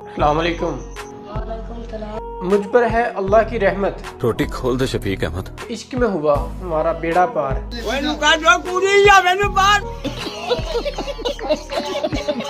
अस्सलाम वालेकुम। मुझ पर है अल्लाह की रहमत। रोटी खोल दे शफीक अहमद। इश्क में हुआ हमारा बेड़ा पार।